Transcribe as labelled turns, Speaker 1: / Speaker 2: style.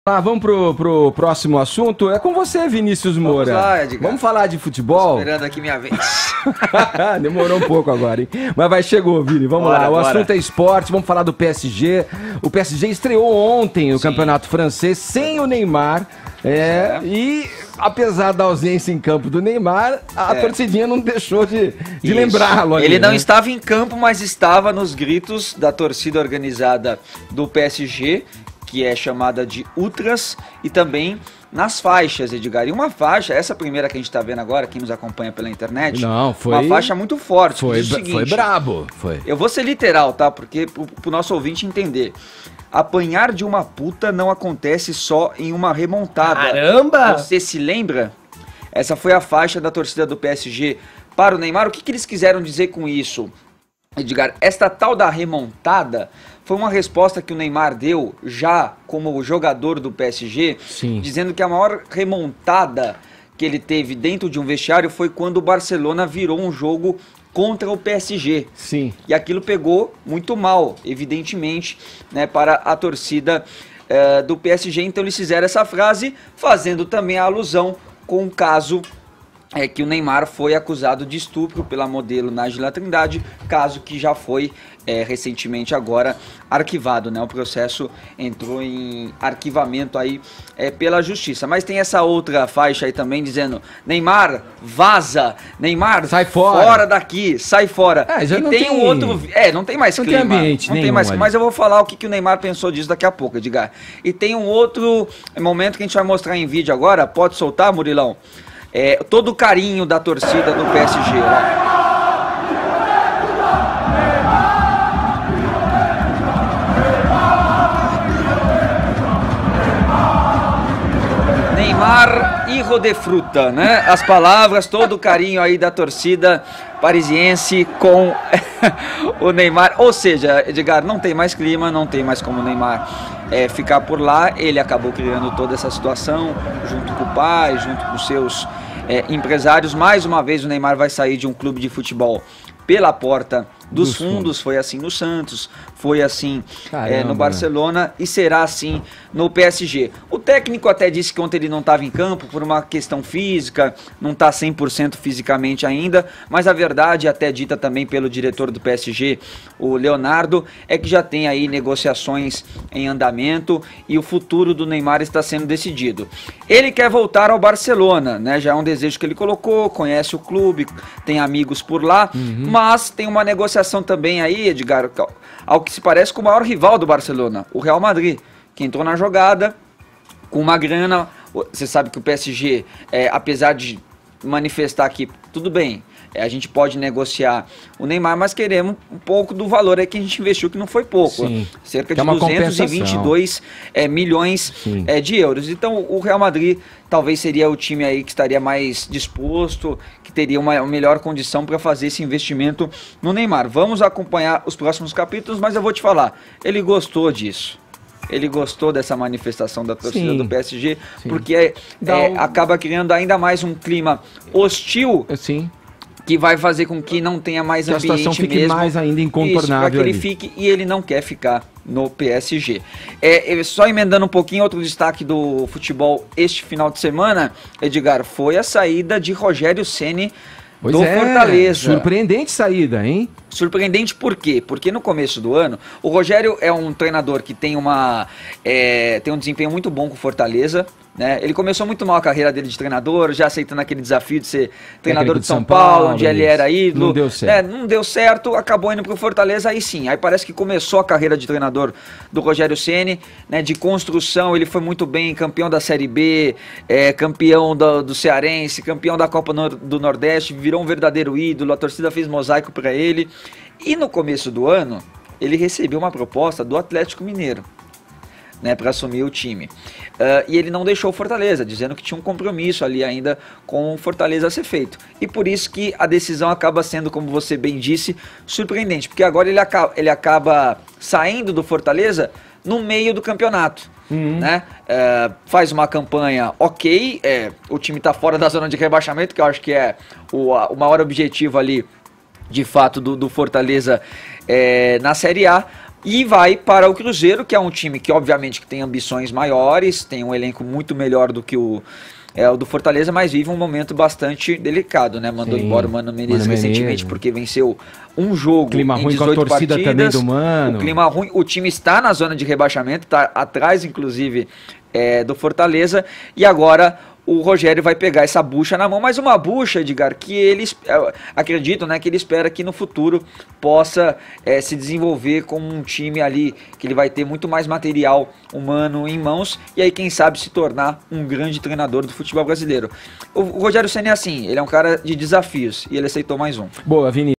Speaker 1: Vamos pro próximo assunto. É com você, Vinícius Moura.
Speaker 2: Vamos lá, Edgar.
Speaker 1: Vamos falar de futebol?
Speaker 2: Tô esperando aqui minha vez.
Speaker 1: Demorou um pouco agora, hein? Mas chegou, Vini. Vamos lá. O assunto é esporte. Vamos falar do PSG. O PSG estreou ontem o Campeonato Francês sem o Neymar. E apesar da ausência em campo do Neymar, a torcidinha não deixou de lembrá-lo.
Speaker 2: Ele não estava em campo, mas estava nos gritos da torcida organizada do PSG, que é chamada de Ultras, e também nas faixas, Edgar. E uma faixa, essa primeira que a gente está vendo agora, quem nos acompanha pela internet, uma faixa muito forte.
Speaker 1: Foi brabo.
Speaker 2: Eu vou ser literal, tá? Porque pro nosso ouvinte entender. Apanhar de uma puta não acontece só em uma remontada.
Speaker 1: Caramba!
Speaker 2: Você se lembra? Essa foi a faixa da torcida do PSG para o Neymar. O que eles quiseram dizer com isso, Edgar? Esta tal da remontada foi uma resposta que o Neymar deu já como jogador do PSG, dizendo que a maior remontada que ele teve dentro de um vestiário foi quando o Barcelona virou um jogo contra o PSG.
Speaker 1: Sim.
Speaker 2: E aquilo pegou muito mal, evidentemente, né, para a torcida do PSG. Então eles fizeram essa frase, fazendo também a alusão com o caso que o Neymar foi acusado de estupro pela modelo Nájila Trindade, caso que já foi recentemente agora arquivado, né? O processo entrou em arquivamento aí pela justiça. Mas tem essa outra faixa aí também dizendo: Neymar, vaza! Neymar,
Speaker 1: sai fora!
Speaker 2: Fora daqui, sai fora!
Speaker 1: E
Speaker 2: tem um outro... não tem mais clima.
Speaker 1: Não tem ambiente
Speaker 2: não tem mais, mas eu vou falar o que o Neymar pensou disso daqui a pouco, Edgar. E tem um outro momento que a gente vai mostrar em vídeo agora. Pode soltar, Murilão? Todo o carinho da torcida do PSG, ó. Neymar, hijo de fruta, né? As palavras, todo o carinho aí da torcida parisiense com o Neymar. Ou seja, Edgar, não tem mais clima, não tem mais como o Neymar ficar por lá. Ele acabou criando toda essa situação, junto com o pai, junto com os seus empresários. Mais uma vez o Neymar vai sair de um clube de futebol pela porta dos fundos. Foi assim no Santos, foi assim no Barcelona e será assim no PSG. O técnico até disse que ontem ele não estava em campo por uma questão física, não está 100% fisicamente ainda, mas a verdade, até dita também pelo diretor do PSG, o Leonardo, é que já tem aí negociações em andamento e o futuro do Neymar está sendo decidido. Ele quer voltar ao Barcelona, né? Já é um desejo que ele colocou, conhece o clube, tem amigos por lá, mas tem uma negociação também aí, Edgar, ao que se parece com o maior rival do Barcelona, o Real Madrid, que entrou na jogada com uma grana. Você sabe que o PSG, apesar de manifestar que tudo bem, a gente pode negociar o Neymar, mas queremos um pouco do valor que a gente investiu, que não foi pouco. Cerca de 222 milhões de euros. Então o Real Madrid talvez seria o time aí que estaria mais disposto, que teria uma melhor condição para fazer esse investimento no Neymar. Vamos acompanhar os próximos capítulos, mas eu vou te falar, ele gostou disso. Ele gostou dessa manifestação da torcida do PSG, porque acaba criando ainda mais um clima hostil, que vai fazer com que não tenha mais ambiente mesmo. Que a situação fique mais ainda incontornável. Para que ele fique, e ele não quer ficar no PSG. Só emendando um pouquinho, outro destaque do futebol este final de semana, Edgar, foi a saída de Rogério Ceni do Fortaleza.
Speaker 1: Surpreendente saída, hein?
Speaker 2: Surpreendente por quê? Porque no começo do ano, o Rogério é um treinador que tem um desempenho muito bom com o Fortaleza, né? Ele começou muito mal a carreira dele de treinador, já aceitando aquele desafio de ser treinador de São Paulo, onde ele era ídolo.
Speaker 1: Não deu certo.
Speaker 2: Não deu certo, acabou indo pro Fortaleza, aí sim. Aí parece que começou a carreira de treinador do Rogério Ceni, né? De construção, ele foi muito bem, campeão da Série B, campeão do Cearense, campeão da Copa do Nordeste, virou um verdadeiro ídolo, a torcida fez mosaico para ele. E no começo do ano, ele recebeu uma proposta do Atlético Mineiro, né, para assumir o time. E ele não deixou o Fortaleza, dizendo que tinha um compromisso ali ainda com o Fortaleza a ser feito. E por isso que a decisão acaba sendo, como você bem disse, surpreendente. Porque agora ele acaba saindo do Fortaleza no meio do campeonato. Né? Faz uma campanha ok, o time está fora da zona de rebaixamento, que eu acho que é o maior objetivo ali, de fato, do Fortaleza na Série A. E vai para o Cruzeiro, que é um time que obviamente que tem ambições maiores, tem um elenco muito melhor do que o do Fortaleza, mas vive um momento bastante delicado, né? Mandou embora o Mano Menezes recentemente porque venceu um jogo
Speaker 1: clima
Speaker 2: em
Speaker 1: ruim
Speaker 2: 18
Speaker 1: com a torcida
Speaker 2: partidas.
Speaker 1: também do Mano.
Speaker 2: O clima ruim, o time está na zona de rebaixamento, está atrás inclusive do Fortaleza, e agora o Rogério vai pegar essa bucha na mão, mas uma bucha, Edgar, que eles acreditam, né, que ele espera que no futuro possa se desenvolver como um time ali, que ele vai ter muito mais material humano em mãos, e aí quem sabe se tornar um grande treinador do futebol brasileiro. O Rogério Ceni é assim, ele é um cara de desafios, e ele aceitou mais um.
Speaker 1: Boa, Vini.